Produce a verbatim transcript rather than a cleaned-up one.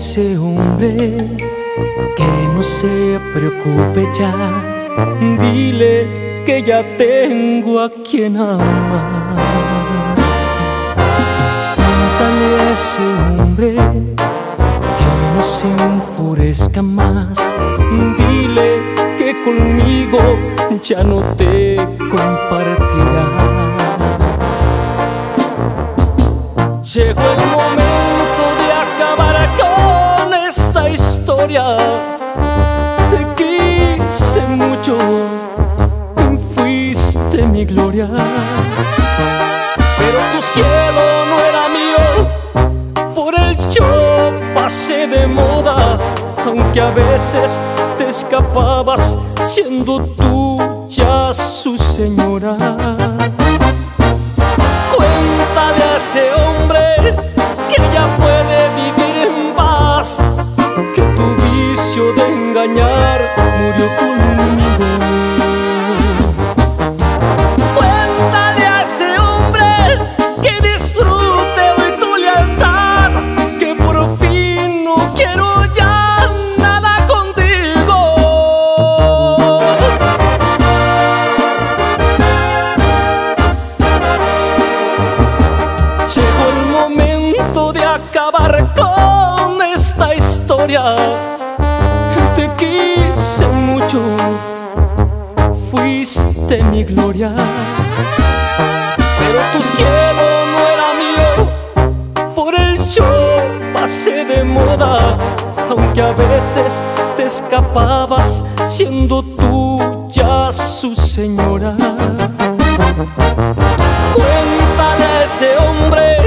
ese hombre que no se preocupe ya. Dile que ya tengo a quien amar. Cuéntale a ese hombre que no se enfurezca más. Dile que conmigo ya no te compartirá. Llegó el momento de acabar con esta historia. Te quise mucho, fuiste mi gloria, pero tu cielo no era mío, por el yo pasé de moda. Aunque a veces te escapabas siendo tú ya su señora. Cuéntale a ese hombre que ya puede vivir en paz, que tu vicio de engañar murió conmigo. Cuéntale a ese hombre que disfrute hoy tu lealtad, que por fin no quiero ya nada contigo. Llegó el momento de acabar con esta historia. Te quise mucho, fuiste mi gloria, pero tu cielo no era mío, por el yo pasé de moda. Aunque a veces te escapabas siendo tú ya su señora. Cuéntale a ese hombre